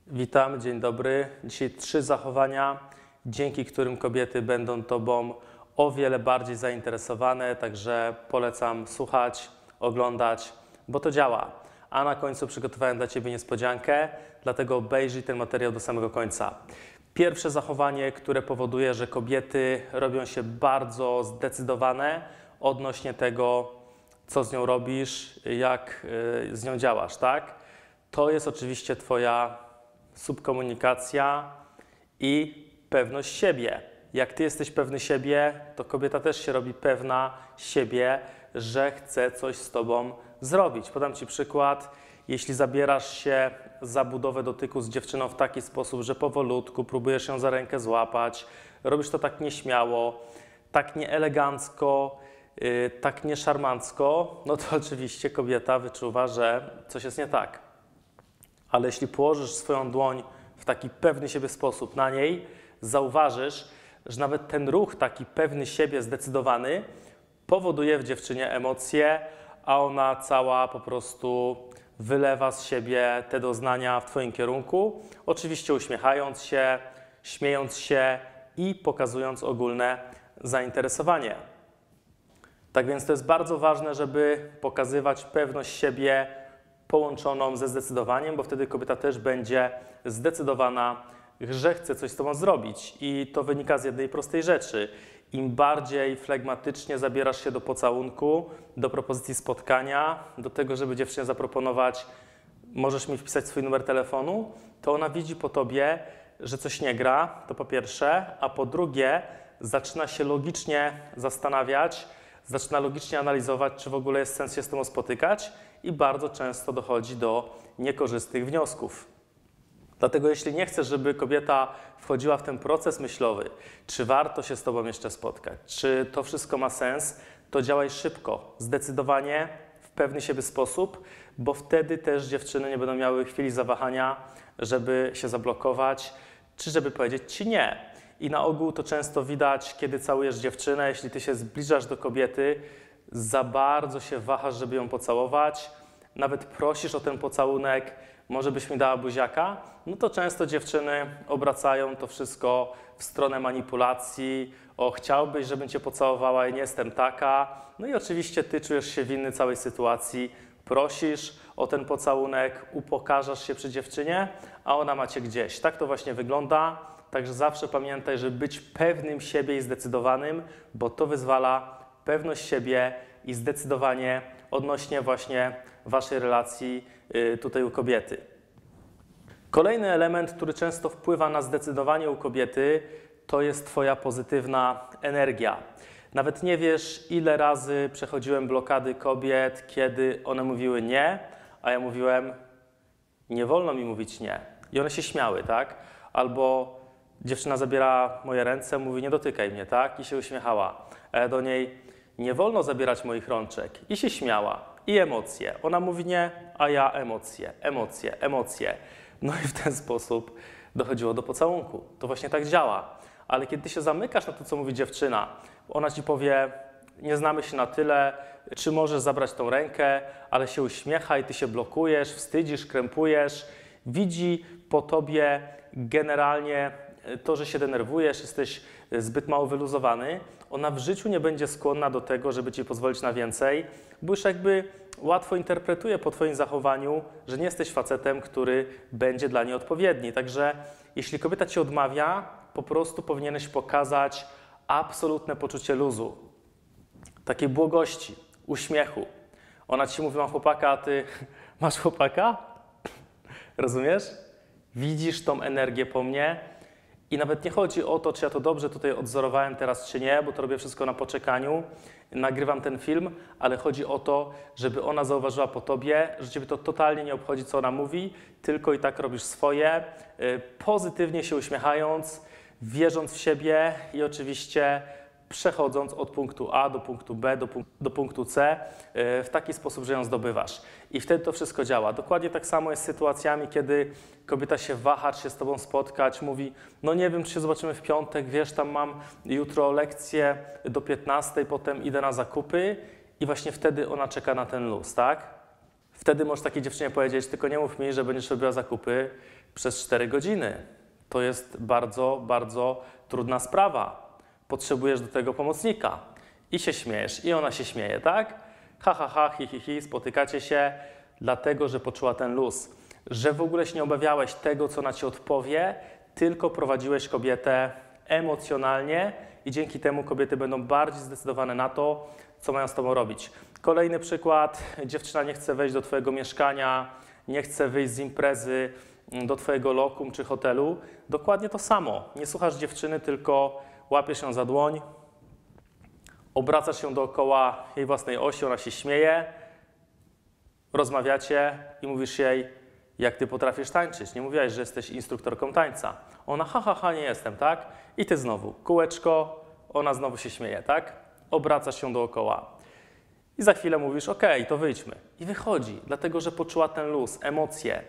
Witam, dzień dobry. Dzisiaj 3 zachowania, dzięki którym kobiety będą Tobą o wiele bardziej zainteresowane, także polecam słuchać, oglądać, bo to działa. A na końcu przygotowałem dla Ciebie niespodziankę, dlatego obejrzyj ten materiał do samego końca. Pierwsze zachowanie, które powoduje, że kobiety robią się bardzo zdecydowane odnośnie tego, co z nią robisz, jak z nią działasz, tak? To jest oczywiście Twoja subkomunikacja i pewność siebie. Jak Ty jesteś pewny siebie, to kobieta też się robi pewna siebie, że chce coś z Tobą zrobić. Podam Ci przykład. Jeśli zabierasz się za budowę dotyku z dziewczyną w taki sposób, że powolutku próbujesz ją za rękę złapać, robisz to tak nieśmiało, tak nieelegancko, tak nieszarmancko, no to oczywiście kobieta wyczuwa, że coś jest nie tak. Ale jeśli położysz swoją dłoń w taki pewny siebie sposób na niej, zauważysz, że nawet ten ruch taki pewny siebie, zdecydowany, powoduje w dziewczynie emocje, a ona cała po prostu wylewa z siebie te doznania w Twoim kierunku, oczywiście uśmiechając się, śmiejąc się i pokazując ogólne zainteresowanie. Tak więc to jest bardzo ważne, żeby pokazywać pewność siebie połączoną ze zdecydowaniem, bo wtedy kobieta też będzie zdecydowana, że chce coś z Tobą zrobić. I to wynika z jednej prostej rzeczy. Im bardziej flegmatycznie zabierasz się do pocałunku, do propozycji spotkania, do tego, żeby dziewczynie zaproponować, możesz mi wpisać swój numer telefonu, to ona widzi po Tobie, że coś nie gra, to po pierwsze, a po drugie zaczyna się logicznie zastanawiać, zaczyna logicznie analizować, czy w ogóle jest sens się z Tobą spotykać i bardzo często dochodzi do niekorzystnych wniosków. Dlatego jeśli nie chcesz, żeby kobieta wchodziła w ten proces myślowy, czy warto się z Tobą jeszcze spotkać, czy to wszystko ma sens, to działaj szybko, zdecydowanie, w pewny siebie sposób, bo wtedy też dziewczyny nie będą miały chwili zawahania, żeby się zablokować, czy żeby powiedzieć Ci nie. I na ogół to często widać, kiedy całujesz dziewczynę, jeśli Ty się zbliżasz do kobiety, za bardzo się wahasz, żeby ją pocałować, nawet prosisz o ten pocałunek, może byś mi dała buziaka, no to często dziewczyny obracają to wszystko w stronę manipulacji, o chciałbyś, żebym Cię pocałowała, ja nie jestem taka, no i oczywiście Ty czujesz się winny całej sytuacji, prosisz o ten pocałunek, upokarzasz się przy dziewczynie, a ona ma Cię gdzieś. Tak to właśnie wygląda. Także zawsze pamiętaj, żeby być pewnym siebie i zdecydowanym, bo to wyzwala pewność siebie i zdecydowanie odnośnie właśnie Waszej relacji tutaj u kobiety. Kolejny element, który często wpływa na zdecydowanie u kobiety, to jest Twoja pozytywna energia. Nawet nie wiesz, ile razy przechodziłem blokady kobiet, kiedy one mówiły nie, a ja mówiłem, nie wolno mi mówić nie. I one się śmiały, tak? Albo dziewczyna zabiera moje ręce, mówi nie dotykaj mnie, tak? I się uśmiechała. A ja do niej, nie wolno zabierać moich rączek. I się śmiała. I emocje. Ona mówi nie, a ja emocje, emocje, emocje. No i w ten sposób dochodziło do pocałunku. To właśnie tak działa. Ale kiedy Ty się zamykasz na to, co mówi dziewczyna, ona Ci powie, nie znamy się na tyle, czy możesz zabrać tą rękę, ale się uśmiecha i Ty się blokujesz, wstydzisz, krępujesz, widzi po Tobie generalnie to, że się denerwujesz, jesteś zbyt mało wyluzowany, ona w życiu nie będzie skłonna do tego, żeby Ci pozwolić na więcej, bo już jakby łatwo interpretuje po Twoim zachowaniu, że nie jesteś facetem, który będzie dla niej odpowiedni. Także jeśli kobieta Ci odmawia, po prostu powinieneś pokazać absolutne poczucie luzu, takiej błogości, uśmiechu. Ona Ci mówi, mam chłopaka, a Ty masz chłopaka? Rozumiesz? Widzisz tą energię po mnie i nawet nie chodzi o to, czy ja to dobrze tutaj odzorowałem teraz, czy nie, bo to robię wszystko na poczekaniu, nagrywam ten film, ale chodzi o to, żeby ona zauważyła po Tobie, że Ciebie to totalnie nie obchodzi, co ona mówi, tylko i tak robisz swoje, pozytywnie się uśmiechając, wierząc w siebie i oczywiście przechodząc od punktu A do punktu B, do punktu C w taki sposób, że ją zdobywasz. I wtedy to wszystko działa. Dokładnie tak samo jest z sytuacjami, kiedy kobieta się waha, czy się z Tobą spotkać, mówi, no nie wiem, czy się zobaczymy w piątek, wiesz, tam mam jutro lekcję do 15, potem idę na zakupy i właśnie wtedy ona czeka na ten luz, tak? Wtedy możesz takiej dziewczynie powiedzieć, tylko nie mów mi, że będziesz robiła zakupy, przez 4 godziny. To jest bardzo, bardzo trudna sprawa. Potrzebujesz do tego pomocnika. I się śmiejesz, i ona się śmieje, tak? Ha, ha, ha, hi, hi, hi, spotykacie się, dlatego, że poczuła ten luz. Że w ogóle się nie obawiałeś tego, co ona ci odpowie, tylko prowadziłeś kobietę emocjonalnie i dzięki temu kobiety będą bardziej zdecydowane na to, co mają z tobą robić. Kolejny przykład. Dziewczyna nie chce wejść do twojego mieszkania, nie chce wyjść z imprezy do twojego lokum czy hotelu. Dokładnie to samo. Nie słuchasz dziewczyny, tylko łapiesz ją za dłoń, obracasz się dookoła jej własnej osi, ona się śmieje, rozmawiacie i mówisz jej, jak ty potrafisz tańczyć. Nie mówiłaś, że jesteś instruktorką tańca. Ona, ha, ha, ha, nie jestem, tak? I ty znowu, kółeczko, ona znowu się śmieje, tak? Obracasz się dookoła. I za chwilę mówisz, okej, to wyjdźmy. I wychodzi, dlatego że poczuła ten luz, emocje.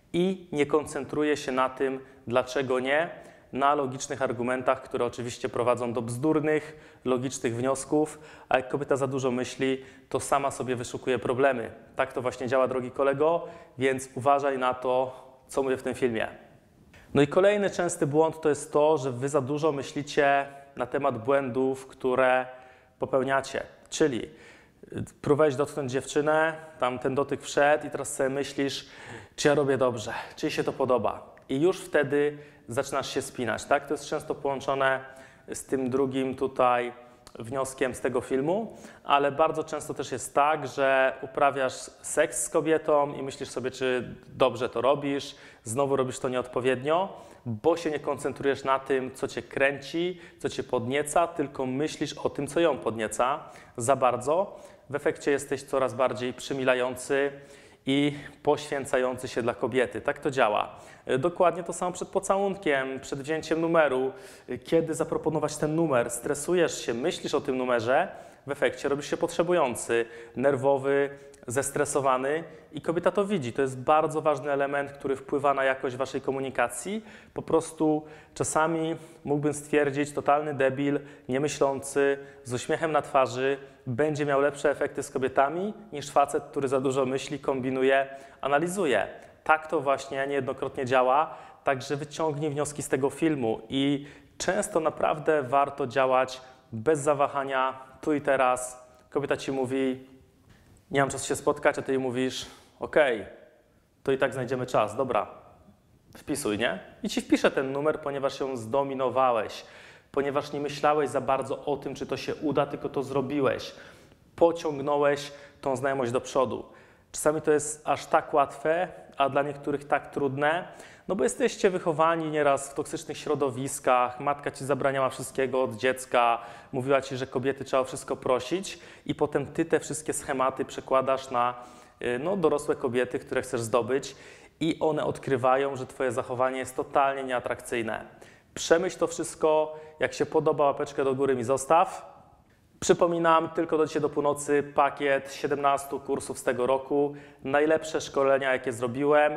I nie koncentruje się na tym, dlaczego nie, na logicznych argumentach, które oczywiście prowadzą do bzdurnych, logicznych wniosków, a jak kobieta za dużo myśli, to sama sobie wyszukuje problemy. Tak to właśnie działa, drogi kolego, więc uważaj na to, co mówię w tym filmie. No i kolejny częsty błąd to jest to, że wy za dużo myślicie na temat błędów, które popełniacie. Czyli próbowałeś dotknąć dziewczynę, tam ten dotyk wszedł i teraz sobie myślisz, czy ja robię dobrze, czy jej się to podoba. I już wtedy zaczynasz się spinać, tak? To jest często połączone z tym drugim tutaj wnioskiem z tego filmu, ale bardzo często też jest tak, że uprawiasz seks z kobietą i myślisz sobie, czy dobrze to robisz, znowu robisz to nieodpowiednio, bo się nie koncentrujesz na tym, co cię kręci, co cię podnieca, tylko myślisz o tym, co ją podnieca za bardzo. W efekcie jesteś coraz bardziej przymilający i poświęcający się dla kobiety. Tak to działa. Dokładnie to samo przed pocałunkiem, przed wzięciem numeru. Kiedy zaproponować ten numer? Stresujesz się, myślisz o tym numerze, w efekcie robisz się potrzebujący, nerwowy, zestresowany i kobieta to widzi. To jest bardzo ważny element, który wpływa na jakość waszej komunikacji. Po prostu czasami mógłbym stwierdzić, totalny debil, niemyślący, z uśmiechem na twarzy, będzie miał lepsze efekty z kobietami niż facet, który za dużo myśli, kombinuje, analizuje. Tak to właśnie niejednokrotnie działa, także wyciągnij wnioski z tego filmu i często naprawdę warto działać bez zawahania, tu i teraz. Kobieta ci mówi, nie mam czasu się spotkać, a ty jej mówisz, okej, to i tak znajdziemy czas, dobra, wpisuj, nie? I ci wpiszę ten numer, ponieważ ją zdominowałeś, ponieważ nie myślałeś za bardzo o tym, czy to się uda, tylko to zrobiłeś. Pociągnąłeś tą znajomość do przodu. Czasami to jest aż tak łatwe, a dla niektórych tak trudne, no bo jesteście wychowani nieraz w toksycznych środowiskach, matka ci zabraniała wszystkiego od dziecka, mówiła ci, że kobiety trzeba o wszystko prosić i potem ty te wszystkie schematy przekładasz na dorosłe kobiety, które chcesz zdobyć i one odkrywają, że twoje zachowanie jest totalnie nieatrakcyjne. Przemyśl to wszystko, jak się podoba, łapeczkę do góry mi zostaw. Przypominam, tylko do dzisiaj do północy pakiet 17 kursów z tego roku. Najlepsze szkolenia, jakie zrobiłem,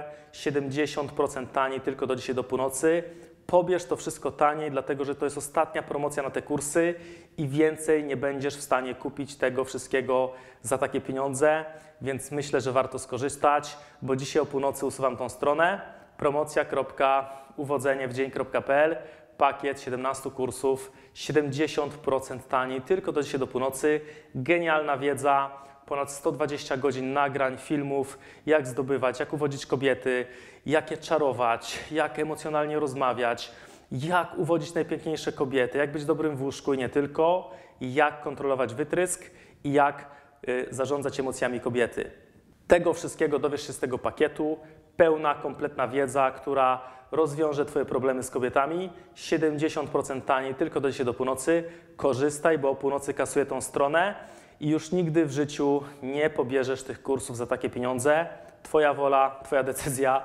70% taniej tylko do dzisiaj do północy. Pobierz to wszystko taniej, dlatego że to jest ostatnia promocja na te kursy i więcej nie będziesz w stanie kupić tego wszystkiego za takie pieniądze, więc myślę, że warto skorzystać, bo dzisiaj o północy usuwam tą stronę promocja.uwodzeniewdzień.pl. Pakiet 17 kursów, 70% taniej, tylko do dzisiaj do północy. Genialna wiedza, ponad 120 godzin nagrań, filmów, jak zdobywać, jak uwodzić kobiety, jak je czarować, jak emocjonalnie rozmawiać, jak uwodzić najpiękniejsze kobiety, jak być dobrym w łóżku i nie tylko, jak kontrolować wytrysk i jak zarządzać emocjami kobiety. Tego wszystkiego dowiesz się z tego pakietu. Pełna, kompletna wiedza, która rozwiąże twoje problemy z kobietami. 70% taniej, tylko do dzisiaj do północy. Korzystaj, bo o północy kasuję tą stronę i już nigdy w życiu nie pobierzesz tych kursów za takie pieniądze. Twoja wola, twoja decyzja.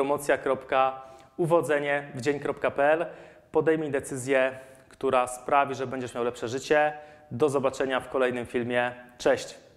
Promocja.uwodzeniewdzień.pl. Podejmij decyzję, która sprawi, że będziesz miał lepsze życie. Do zobaczenia w kolejnym filmie. Cześć!